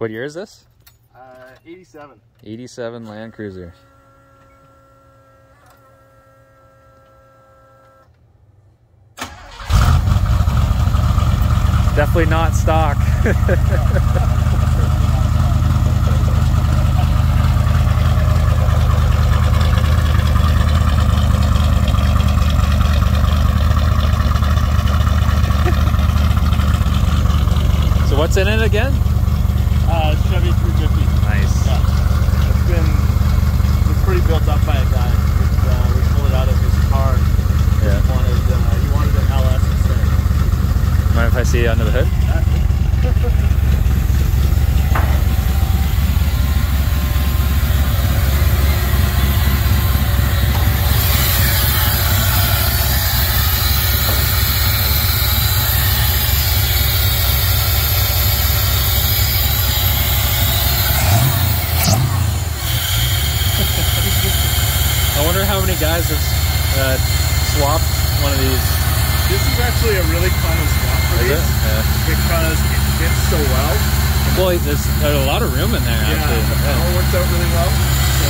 What year is this? 87. 87 Land Cruiser. Definitely not stock. So what's in it again? Chevy 350. Nice. Yeah. It's pretty built up by a guy. We pulled it out of his car. Yeah. He wanted an LS instead. Mind if I see under the hood? I wonder how many guys have swapped one of these. This is actually a really common swap for Is these it? Yeah. because it fits so well. Well, there's a lot of room in there, actually. It all works out really well. So,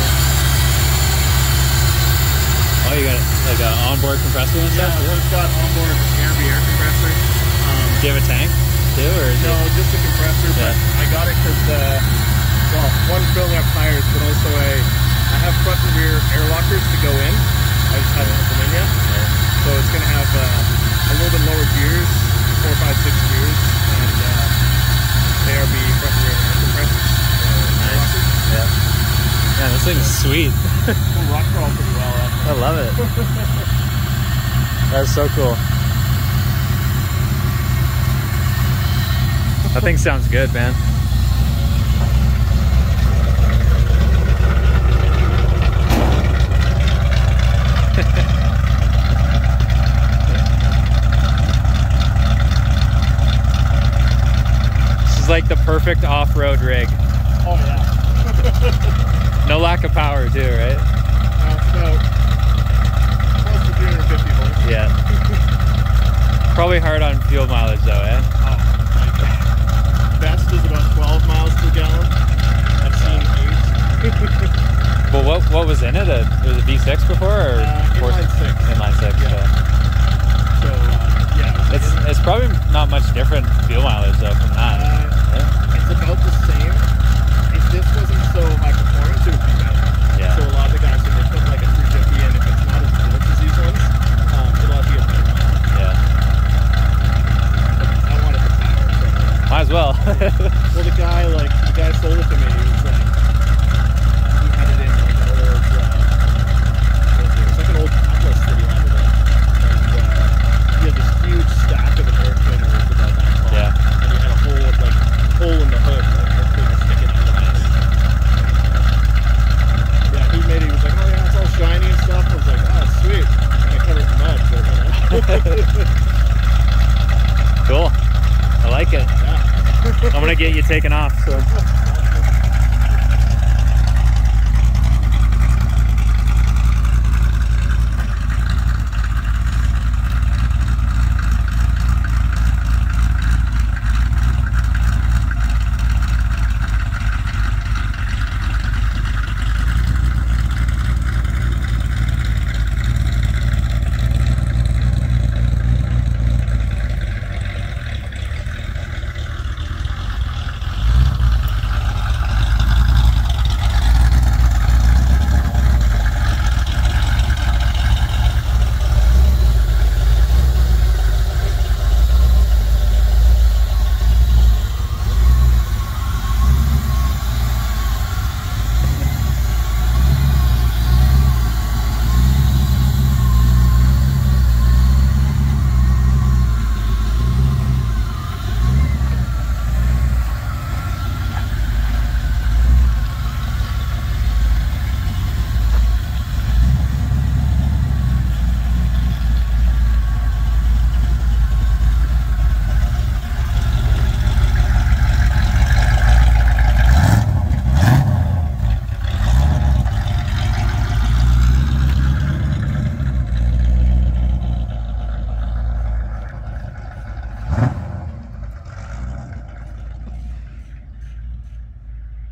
Oh, you got like an onboard compressor and stuff? so it's got onboard air compressor. Do you have a tank too, or is No, it? just a compressor, but I got it because one, filling up tires, but also I have front and rear air lockers to go in. I just haven't put them in yet. So it's going to have a little bit lower gears, 4, 5, 6 gears, and ARB front and rear air compressors. Nice. Yeah. Man, this thing is sweet. Will rock crawl pretty well. I love it. That's so cool. That thing sounds good, man. This is like the perfect off-road rig. Oh yeah. No lack of power too, right? About close to 350 volts. Yeah. Probably hard on fuel mileage though, eh? Best is about 12 miles per gallon. I've seen 8. Well, what was in it? Was it V6 before, or Inline 6. Inline 6. Yeah. So yeah, It's probably not much different fuel mileage though from that. it's about the same. If this wasn't so high performance, it would be better. Yeah. So a lot of the guys, when they put like a 350 in, if it's not as good as these ones, it'll have to get better. Yeah. I wanted the power. So. Might as well. Well, the guy sold it to me. He was like, he had it in like an old, it's like an old Atlas that he had it in. And he had this huge stack of air cleaners about that tall. Yeah. And he had a hole in the hood, like air cleaner sticking out of the hood. Yeah, he was like, oh yeah, it's all shiny and stuff. I was like, oh, sweet. And it covered in mud, so Cool. I like it. yeah. I'm gonna get you taken off. So.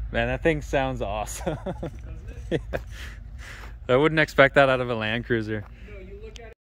Man, that thing sounds awesome. Yeah. I wouldn't expect that out of a Land Cruiser.